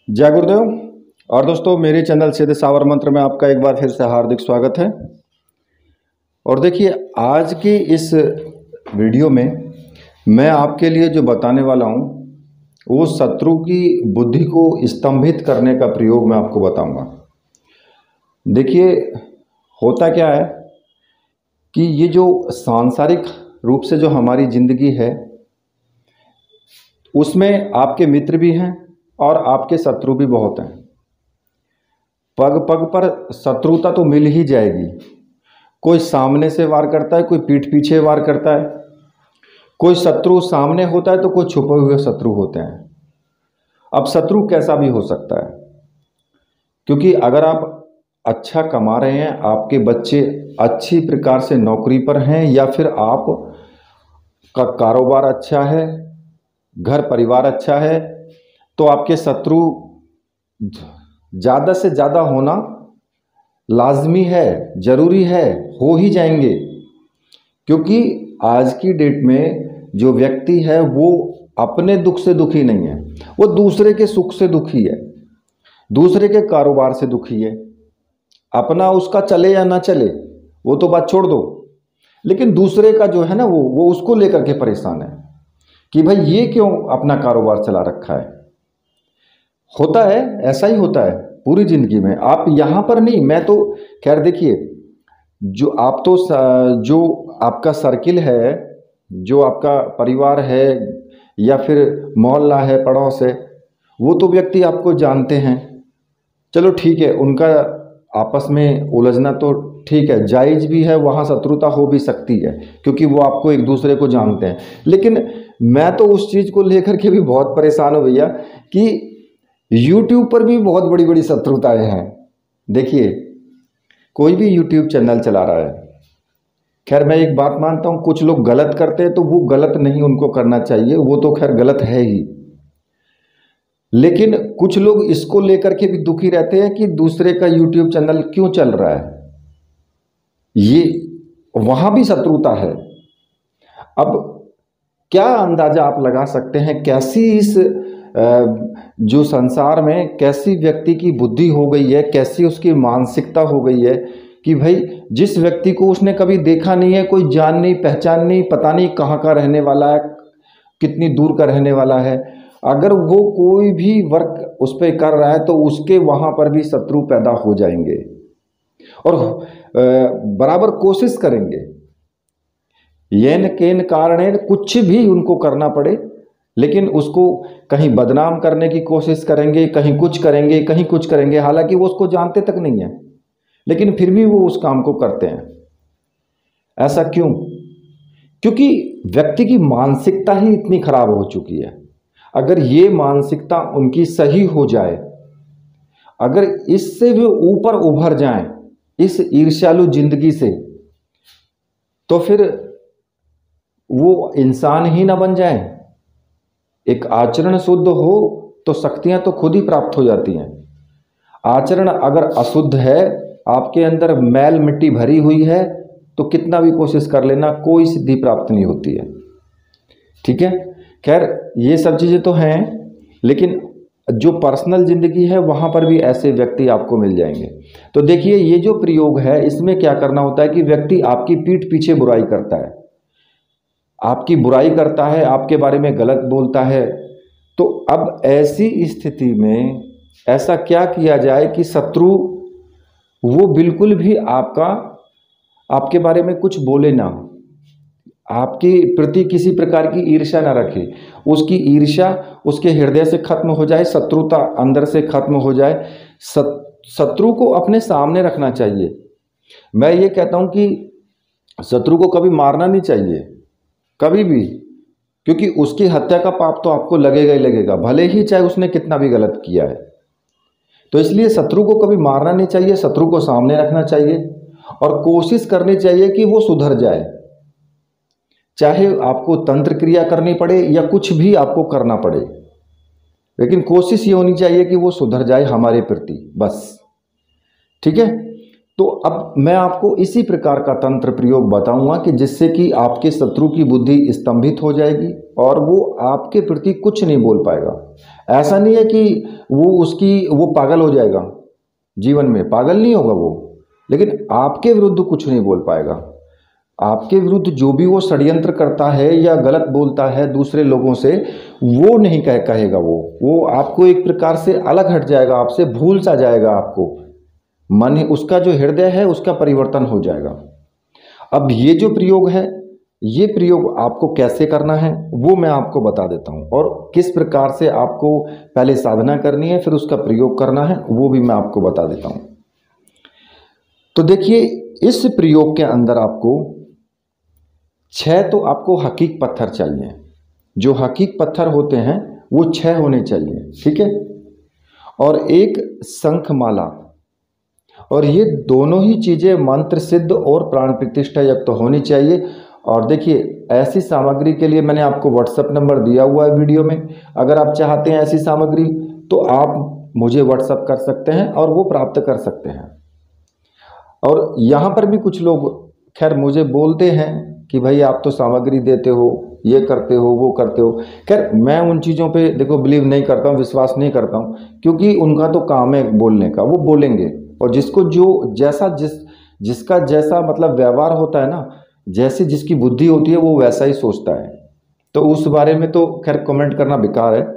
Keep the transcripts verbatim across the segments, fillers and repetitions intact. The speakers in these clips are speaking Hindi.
जय गुरुदेव। और दोस्तों, मेरे चैनल सीधे सावर मंत्र में आपका एक बार फिर से हार्दिक स्वागत है। और देखिए, आज की इस वीडियो में मैं आपके लिए जो बताने वाला हूँ वो शत्रु की बुद्धि को स्तंभित करने का प्रयोग मैं आपको बताऊंगा। देखिए, होता क्या है कि ये जो सांसारिक रूप से जो हमारी ज़िंदगी है उसमें आपके मित्र भी हैं और आपके शत्रु भी बहुत हैं। पग पग पर शत्रुता तो मिल ही जाएगी। कोई सामने से वार करता है, कोई पीठ पीछे वार करता है, कोई शत्रु सामने होता है तो कोई छुपे हुए शत्रु होते हैं। अब शत्रु कैसा भी हो सकता है, क्योंकि अगर आप अच्छा कमा रहे हैं, आपके बच्चे अच्छी प्रकार से नौकरी पर हैं, या फिर आप का कारोबार अच्छा है, घर परिवार अच्छा है, तो आपके शत्रु ज़्यादा से ज़्यादा होना लाजमी है, ज़रूरी है, हो ही जाएंगे। क्योंकि आज की डेट में जो व्यक्ति है वो अपने दुख से दुखी नहीं है, वो दूसरे के सुख से दुखी है, दूसरे के कारोबार से दुखी है। अपना उसका चले या ना चले वो तो बात छोड़ दो, लेकिन दूसरे का जो है ना वो वो उसको लेकर के परेशान है कि भाई ये क्यों अपना कारोबार चला रखा है। होता है, ऐसा ही होता है पूरी ज़िंदगी में। आप यहाँ पर नहीं, मैं तो खैर देखिए, जो आप तो जो आपका सर्किल है, जो आपका परिवार है या फिर मोहल्ला है, पड़ोस है, वो तो व्यक्ति आपको जानते हैं। चलो ठीक है, उनका आपस में उलझना तो ठीक है, जायज़ भी है, वहाँ शत्रुता हो भी सकती है क्योंकि वो आपको एक दूसरे को जानते हैं। लेकिन मैं तो उस चीज़ को लेकर के भी बहुत परेशान हूँ भैया कि यूट्यूब पर भी बहुत बड़ी बड़ी शत्रुताएं हैं। देखिए, कोई भी यूट्यूब चैनल चला रहा है, खैर मैं एक बात मानता हूँ, कुछ लोग गलत करते हैं तो वो गलत नहीं, उनको करना चाहिए, वो तो खैर गलत है ही। लेकिन कुछ लोग इसको लेकर के भी दुखी रहते हैं कि दूसरे का यूट्यूब चैनल क्यों चल रहा है, ये वहाँ भी शत्रुता है। अब क्या अंदाज़ा आप लगा सकते हैं कैसी इस जो संसार में कैसी व्यक्ति की बुद्धि हो गई है, कैसी उसकी मानसिकता हो गई है कि भाई जिस व्यक्ति को उसने कभी देखा नहीं है, कोई जान नहीं पहचान नहीं, पता नहीं कहाँ का रहने वाला है, कितनी दूर का रहने वाला है, अगर वो कोई भी वर्क उस पर कर रहा है तो उसके वहाँ पर भी शत्रु पैदा हो जाएंगे और बराबर कोशिश करेंगे, येन केन कारणेन कुछ भी उनको करना पड़े, लेकिन उसको कहीं बदनाम करने की कोशिश करेंगे, कहीं कुछ करेंगे, कहीं कुछ करेंगे, हालांकि वो उसको जानते तक नहीं है, लेकिन फिर भी वो उस काम को करते हैं। ऐसा क्यों? क्योंकि व्यक्ति की मानसिकता ही इतनी खराब हो चुकी है। अगर ये मानसिकता उनकी सही हो जाए, अगर इससे भी ऊपर उभर जाएं इस ईर्ष्यालु जिंदगी से, तो फिर वो इंसान ही ना बन जाए। एक आचरण शुद्ध हो तो शक्तियां तो खुद ही प्राप्त हो जाती हैं। आचरण अगर अशुद्ध है, आपके अंदर मैल मिट्टी भरी हुई है, तो कितना भी कोशिश कर लेना, कोई सिद्धि प्राप्त नहीं होती है। ठीक है, खैर ये सब चीज़ें तो हैं, लेकिन जो पर्सनल ज़िंदगी है वहाँ पर भी ऐसे व्यक्ति आपको मिल जाएंगे। तो देखिए, ये जो प्रयोग है इसमें क्या करना होता है कि व्यक्ति आपकी पीठ पीछे बुराई करता है, आपकी बुराई करता है, आपके बारे में गलत बोलता है। तो अब ऐसी स्थिति में ऐसा क्या किया जाए कि शत्रु वो बिल्कुल भी आपका आपके बारे में कुछ बोले ना, आपके प्रति किसी प्रकार की ईर्ष्या ना रखे, उसकी ईर्ष्या उसके हृदय से खत्म हो जाए, शत्रुता अंदर से खत्म हो जाए। शत्रु को अपने सामने रखना चाहिए। मैं ये कहता हूँ कि शत्रु को कभी मारना नहीं चाहिए, कभी भी, क्योंकि उसकी हत्या का पाप तो आपको लगेगा ही लगेगा, भले ही चाहे उसने कितना भी गलत किया है। तो इसलिए शत्रु को कभी मारना नहीं चाहिए, शत्रु को सामने रखना चाहिए और कोशिश करनी चाहिए कि वो सुधर जाए, चाहे आपको तंत्र क्रिया करनी पड़े या कुछ भी आपको करना पड़े, लेकिन कोशिश ये होनी चाहिए कि वो सुधर जाए हमारे प्रति, बस। ठीक है, तो अब मैं आपको इसी प्रकार का तंत्र प्रयोग बताऊंगा कि जिससे कि आपके शत्रु की बुद्धि स्तंभित हो जाएगी और वो आपके प्रति कुछ नहीं बोल पाएगा। ऐसा नहीं है कि वो उसकी वो पागल हो जाएगा, जीवन में पागल नहीं होगा वो, लेकिन आपके विरुद्ध कुछ नहीं बोल पाएगा। आपके विरुद्ध जो भी वो षड्यंत्र करता है या गलत बोलता है दूसरे लोगों से, वो नहीं कह कहेगा वो वो आपको एक प्रकार से अलग हट जाएगा, आपसे भूल सा जाएगा। आपको मन ही उसका जो हृदय है उसका परिवर्तन हो जाएगा। अब ये जो प्रयोग है, ये प्रयोग आपको कैसे करना है वो मैं आपको बता देता हूँ, और किस प्रकार से आपको पहले साधना करनी है फिर उसका प्रयोग करना है वो भी मैं आपको बता देता हूँ। तो देखिए, इस प्रयोग के अंदर आपको छह तो आपको हकीक पत्थर चाहिए। जो हकीक पत्थर होते हैं वो छह होने चाहिए, ठीक है। और एक शंख माला, और ये दोनों ही चीज़ें मंत्र सिद्ध और प्राण प्रतिष्ठा युक्त तो होनी चाहिए। और देखिए, ऐसी सामग्री के लिए मैंने आपको व्हाट्सएप नंबर दिया हुआ है वीडियो में। अगर आप चाहते हैं ऐसी सामग्री तो आप मुझे व्हाट्सएप कर सकते हैं और वो प्राप्त कर सकते हैं। और यहाँ पर भी कुछ लोग खैर मुझे बोलते हैं कि भाई आप तो सामग्री देते हो, ये करते हो, वो करते हो। खैर मैं उन चीज़ों पे देखो बिलीव नहीं करता हूँ, विश्वास नहीं करता हूँ, क्योंकि उनका तो काम है बोलने का, वो बोलेंगे। और जिसको जो जैसा जिस जिसका जैसा मतलब व्यवहार होता है ना, जैसी जिसकी बुद्धि होती है वो वैसा ही सोचता है। तो उस बारे में तो खैर कमेंट करना बेकार है।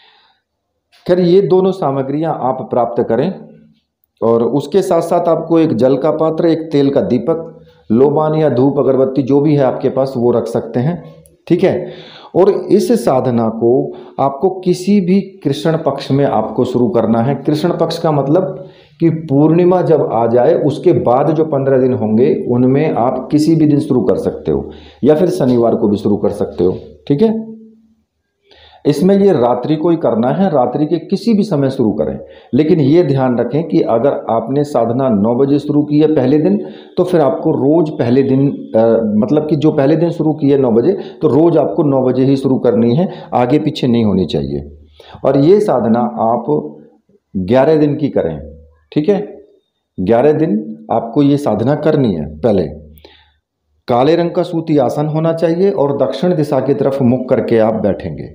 खैर ये दोनों सामग्रियाँ आप प्राप्त करें, और उसके साथ साथ आपको एक जल का पात्र, एक तेल का दीपक, लोबान या धूप अगरबत्ती जो भी है आपके पास वो रख सकते हैं, ठीक है। और इस साधना को आपको किसी भी कृष्ण पक्ष में आपको शुरू करना है। कृष्ण पक्ष का मतलब कि पूर्णिमा जब आ जाए उसके बाद जो पंद्रह दिन होंगे उनमें आप किसी भी दिन शुरू कर सकते हो, या फिर शनिवार को भी शुरू कर सकते हो, ठीक है। इसमें ये रात्रि को ही करना है, रात्रि के किसी भी समय शुरू करें। लेकिन ये ध्यान रखें कि अगर आपने साधना नौ बजे शुरू की है पहले दिन, तो फिर आपको रोज पहले दिन आ, मतलब कि जो पहले दिन शुरू की है नौ बजे, तो रोज आपको नौ बजे ही शुरू करनी है, आगे पीछे नहीं होनी चाहिए। और ये साधना आप ग्यारह दिन की करें, ठीक है। ग्यारह दिन आपको ये साधना करनी है। पहले काले रंग का सूती आसन होना चाहिए और दक्षिण दिशा की तरफ मुख करके आप बैठेंगे।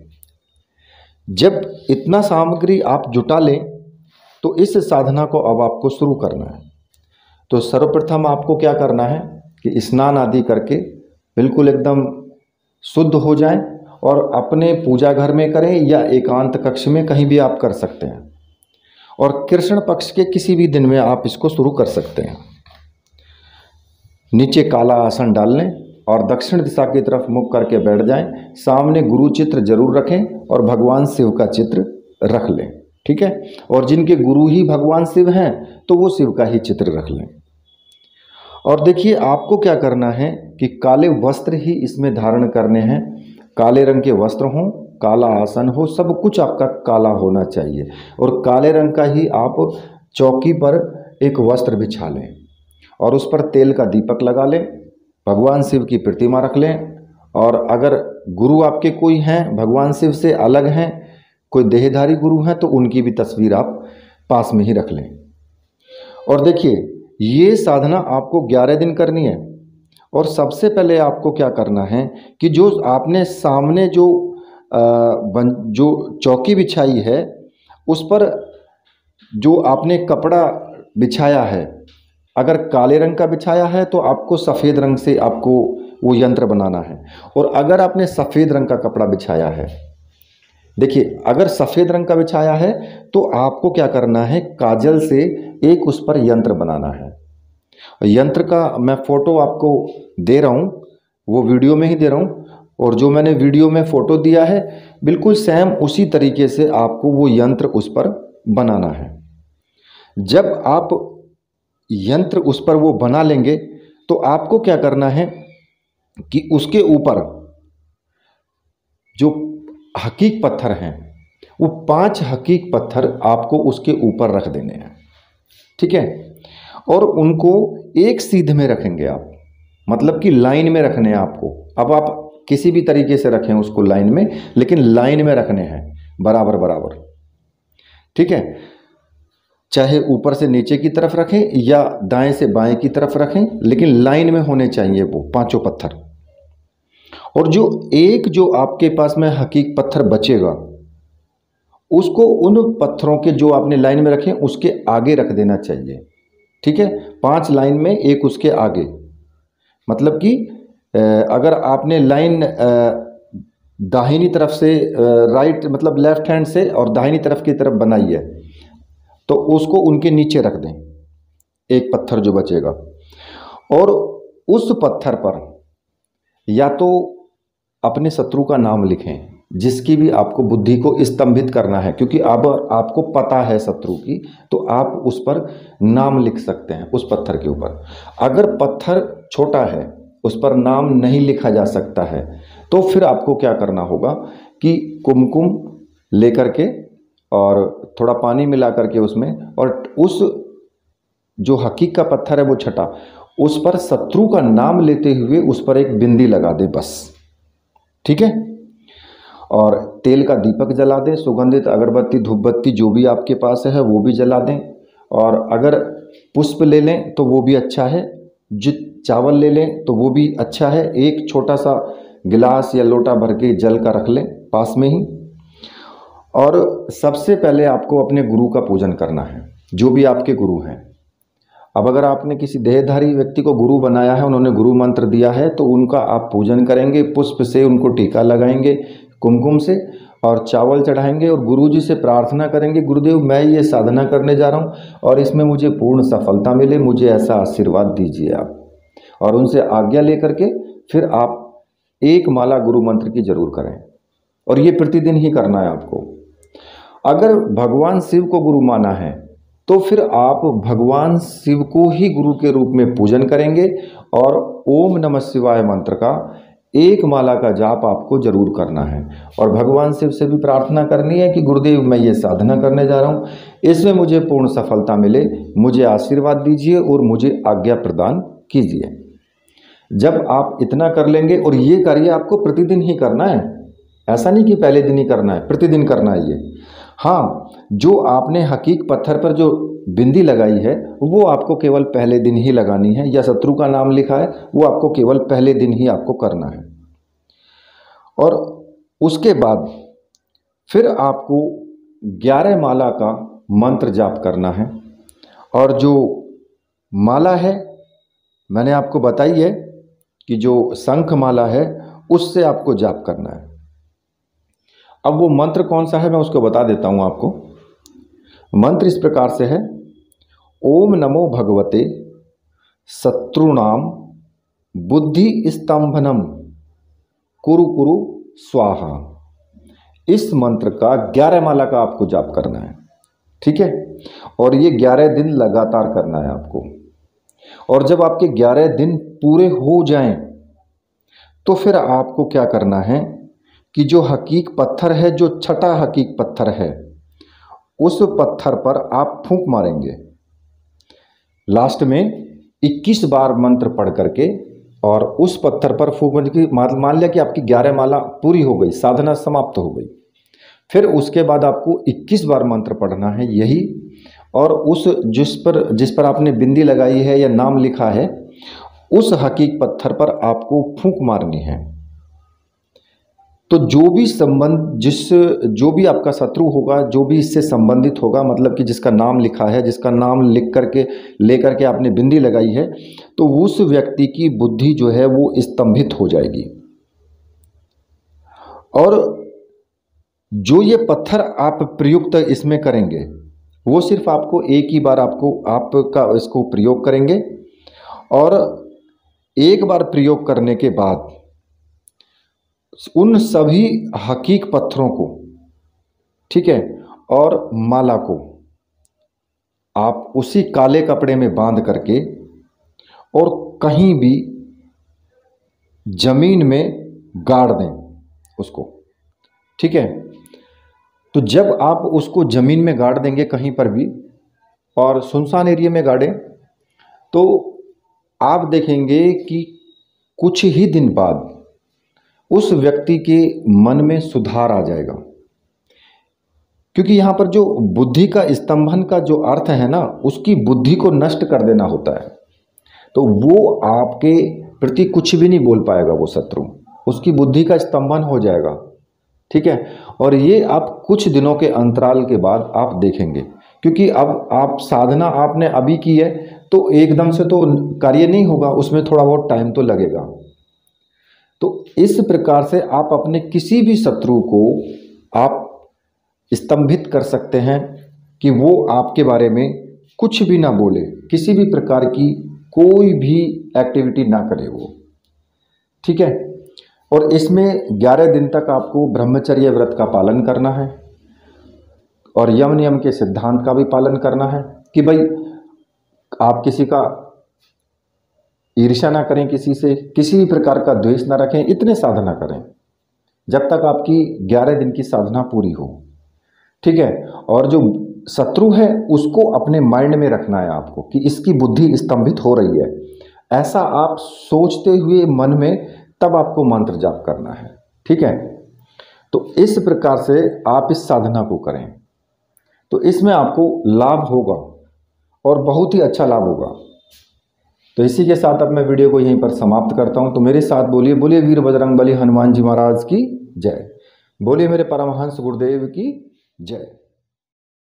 जब इतना सामग्री आप जुटा लें तो इस साधना को अब आपको शुरू करना है। तो सर्वप्रथम आपको क्या करना है कि स्नान आदि करके बिल्कुल एकदम शुद्ध हो जाएं, और अपने पूजा घर में करें या एकांत कक्ष में, कहीं भी आप कर सकते हैं। और कृष्ण पक्ष के किसी भी दिन में आप इसको शुरू कर सकते हैं। नीचे काला आसन डाल लें और दक्षिण दिशा की तरफ मुख करके बैठ जाएं। सामने गुरु चित्र जरूर रखें और भगवान शिव का चित्र रख लें, ठीक है। और जिनके गुरु ही भगवान शिव हैं तो वो शिव का ही चित्र रख लें। और देखिए, आपको क्या करना है कि काले वस्त्र ही इसमें धारण करने हैं। काले रंग के वस्त्र हों, काला आसन हो, सब कुछ आपका काला होना चाहिए। और काले रंग का ही आप चौकी पर एक वस्त्र बिछा लें और उस पर तेल का दीपक लगा लें, भगवान शिव की प्रतिमा रख लें। और अगर गुरु आपके कोई हैं भगवान शिव से अलग हैं, कोई देहधारी गुरु हैं, तो उनकी भी तस्वीर आप पास में ही रख लें। और देखिए, ये साधना आपको ग्यारह दिन करनी है। और सबसे पहले आपको क्या करना है कि जो आपने सामने जो आ, बन जो चौकी बिछाई है उस पर जो आपने कपड़ा बिछाया है, अगर काले रंग का बिछाया है तो आपको सफ़ेद रंग से आपको वो यंत्र बनाना है। और अगर आपने सफ़ेद रंग का कपड़ा बिछाया है, देखिए अगर सफ़ेद रंग का बिछाया है तो आपको क्या करना है, काजल से एक उस पर यंत्र बनाना है। यंत्र का मैं फ़ोटो आपको दे रहा हूँ, वो वीडियो में ही दे रहा हूँ, और जो मैंने वीडियो में फ़ोटो दिया है बिल्कुल सेम उसी तरीके से आपको वो यंत्र उस पर बनाना है। जब आप यंत्र उस पर वो बना लेंगे तो आपको क्या करना है कि उसके ऊपर जो हकीक पत्थर हैं वो पांच हकीक पत्थर आपको उसके ऊपर रख देने हैं, ठीक है। और उनको एक सीध में रखेंगे आप, मतलब कि लाइन में रखने हैं आपको। अब आप किसी भी तरीके से रखें उसको लाइन में, लेकिन लाइन में रखने हैं बराबर बराबर, ठीक है। चाहे ऊपर से नीचे की तरफ रखें या दाएं से बाएं की तरफ रखें, लेकिन लाइन में होने चाहिए वो पांचों पत्थर। और जो एक जो आपके पास में हकीक पत्थर बचेगा उसको उन पत्थरों के जो आपने लाइन में रखे उसके आगे रख देना चाहिए। ठीक है, पांच लाइन में एक उसके आगे, मतलब कि अगर आपने लाइन दाहिनी तरफ से राइट मतलब लेफ्ट हैंड से और दाहिनी तरफ की तरफ बनाई है तो उसको उनके नीचे रख दें एक पत्थर जो बचेगा। और उस पत्थर पर या तो अपने शत्रु का नाम लिखें जिसकी भी आपको बुद्धि को स्तंभित करना है, क्योंकि अब आपको पता है शत्रु की, तो आप उस पर नाम लिख सकते हैं उस पत्थर के ऊपर। अगर पत्थर छोटा है उस पर नाम नहीं लिखा जा सकता है तो फिर आपको क्या करना होगा कि कुमकुम लेकर के और थोड़ा पानी मिला करके उसमें, और उस जो हकीक का पत्थर है वो छठा, उस पर शत्रु का नाम लेते हुए उस पर एक बिंदी लगा दे बस। ठीक है, और तेल का दीपक जला दें, सुगंधित अगरबत्ती धूपबत्ती जो भी आपके पास है वो भी जला दें, और अगर पुष्प ले लें तो वो भी अच्छा है, जो चावल ले लें तो वो भी अच्छा है। एक छोटा सा गिलास या लोटा भर के जल का रख लें पास में ही। और सबसे पहले आपको अपने गुरु का पूजन करना है, जो भी आपके गुरु हैं। अब अगर आपने किसी देहधारी व्यक्ति को गुरु बनाया है, उन्होंने गुरु मंत्र दिया है, तो उनका आप पूजन करेंगे, पुष्प से उनको टीका लगाएंगे कुमकुम से, और चावल चढ़ाएंगे और गुरुजी से प्रार्थना करेंगे, गुरुदेव मैं ये साधना करने जा रहा हूँ और इसमें मुझे पूर्ण सफलता मिले, मुझे ऐसा आशीर्वाद दीजिए आप। और उनसे आज्ञा लेकर के फिर आप एक माला गुरु मंत्र की जरूर करें, और ये प्रतिदिन ही करना है आपको। अगर भगवान शिव को गुरु माना है तो फिर आप भगवान शिव को ही गुरु के रूप में पूजन करेंगे, और ओम नमः शिवाय मंत्र का एक माला का जाप आपको जरूर करना है। और भगवान शिव से भी प्रार्थना करनी है कि गुरुदेव मैं ये साधना करने जा रहा हूँ, इसमें मुझे पूर्ण सफलता मिले, मुझे आशीर्वाद दीजिए और मुझे आज्ञा प्रदान कीजिए। जब आप इतना कर लेंगे, और ये कार्य आपको प्रतिदिन ही करना है, ऐसा नहीं कि पहले दिन ही करना है, प्रतिदिन करना है ये। हाँ, जो आपने हकीक पत्थर पर जो बिंदी लगाई है वो आपको केवल पहले दिन ही लगानी है, या शत्रु का नाम लिखा है वो आपको केवल पहले दिन ही आपको करना है। और उसके बाद फिर आपको ग्यारह माला का मंत्र जाप करना है। और जो माला है मैंने आपको बताई है कि जो शंख माला है उससे आपको जाप करना है। अब वो मंत्र कौन सा है मैं उसको बता देता हूँ आपको। मंत्र इस प्रकार से है, ओम नमो भगवते शत्रुणाम बुद्धि स्तंभनम कुरु कुरु स्वाहा। इस मंत्र का ग्यारह माला का आपको जाप करना है। ठीक है, और ये ग्यारह दिन लगातार करना है आपको। और जब आपके ग्यारह दिन पूरे हो जाएं तो फिर आपको क्या करना है कि जो हकीक पत्थर है, जो छठा हकीक पत्थर है, उस पत्थर पर आप फूंक मारेंगे लास्ट में इक्कीस बार मंत्र पढ़ करके, और उस पत्थर पर फूंक के मान लिया कि आपकी ग्यारह माला पूरी हो गई, साधना समाप्त हो गई। फिर उसके बाद आपको इक्कीस बार मंत्र पढ़ना है यही, और उस जिस पर जिस पर आपने बिंदी लगाई है या नाम लिखा है उस हकीक पत्थर पर आपको फूंक मारनी है। तो जो भी संबंध जिस जो भी आपका शत्रु होगा, जो भी इससे संबंधित होगा, मतलब कि जिसका नाम लिखा है, जिसका नाम लिख करके ले करके आपने बिंदी लगाई है, तो उस व्यक्ति की बुद्धि जो है वो स्तंभित हो जाएगी। और जो ये पत्थर आप प्रयुक्त इसमें करेंगे वो सिर्फ आपको एक ही बार आपको आपका इसको प्रयोग करेंगे, और एक बार प्रयोग करने के बाद उन सभी हकीक पत्थरों को, ठीक है, और माला को आप उसी काले कपड़े में बांध करके और कहीं भी जमीन में गाड़ दें उसको। ठीक है, तो जब आप उसको जमीन में गाड़ देंगे कहीं पर भी और सुनसान एरिया में गाड़ें, तो आप देखेंगे कि कुछ ही दिन बाद उस व्यक्ति के मन में सुधार आ जाएगा। क्योंकि यहाँ पर जो बुद्धि का स्तंभन का जो अर्थ है ना, उसकी बुद्धि को नष्ट कर देना होता है। तो वो आपके प्रति कुछ भी नहीं बोल पाएगा वो शत्रु, उसकी बुद्धि का स्तंभन हो जाएगा, ठीक है। और ये आप कुछ दिनों के अंतराल के बाद आप देखेंगे, क्योंकि अब आप साधना आपने अभी की है तो एकदम से तो कार्य नहीं होगा, उसमें थोड़ा बहुत टाइम तो लगेगा। तो इस प्रकार से आप अपने किसी भी शत्रु को आप स्तंभित कर सकते हैं कि वो आपके बारे में कुछ भी ना बोले, किसी भी प्रकार की कोई भी एक्टिविटी ना करे वो, ठीक है। और इसमें ग्यारह दिन तक आपको ब्रह्मचर्य व्रत का पालन करना है और यम नियम के सिद्धांत का भी पालन करना है कि भाई आप किसी का ईर्ष्या ना करें, किसी से किसी भी प्रकार का द्वेष ना रखें, इतने साधना करें जब तक आपकी ग्यारह दिन की साधना पूरी हो, ठीक है। और जो शत्रु है उसको अपने माइंड में रखना है आपको कि इसकी बुद्धि स्तंभित हो रही है, ऐसा आप सोचते हुए मन में तब आपको मंत्र जाप करना है, ठीक है। तो इस प्रकार से आप इस साधना को करें तो इसमें आपको लाभ होगा और बहुत ही अच्छा लाभ होगा। तो इसी के साथ अब मैं वीडियो को यहीं पर समाप्त करता हूं। तो मेरे साथ बोलिए, बोलिए वीर बजरंग बली हनुमान जी महाराज की जय, बोलिए मेरे परमहंस गुरुदेव की जय।